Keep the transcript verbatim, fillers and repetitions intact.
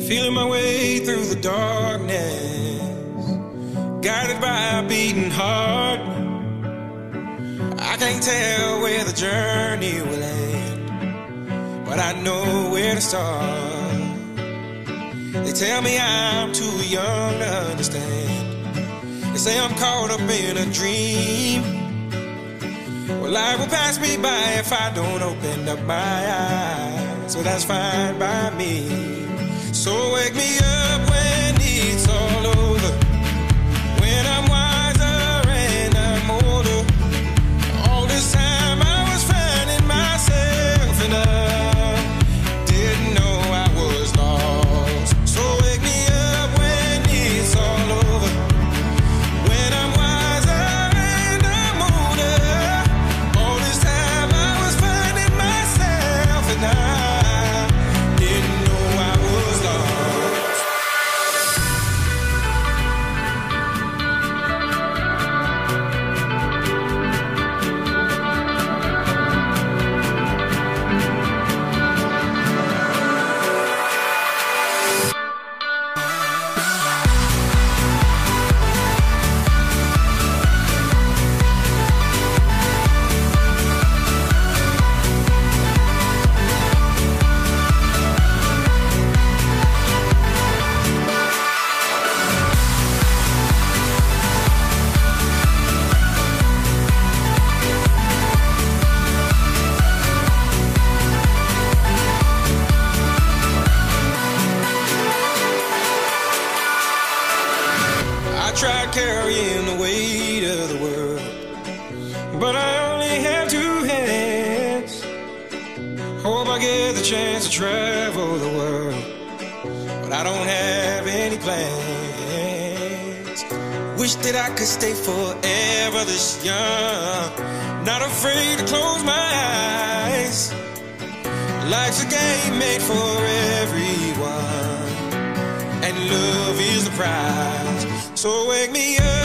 Feeling my way through the darkness, guided by a beating heart. I can't tell where the journey will end, but I know where to start. They tell me I'm too young to understand. They say I'm caught up in a dream. Well, life will pass me by if I don't open up my eyes, so that's fine by me. So wake me up when it's all over, when I'm wiser and I'm older. All this time I was finding myself and I didn't know I was lost. So wake me up when it's all over, when I'm wiser and I'm older. All this time I was finding myself and I didn't know I was lost. I tried carrying the weight of the world, but I only have two hands. Hope I get the chance to travel the world, but I don't have any plans. Wish that I could stay forever this young, not afraid to close my eyes. Life's a game made for everyone, and love is the prize. So wake me up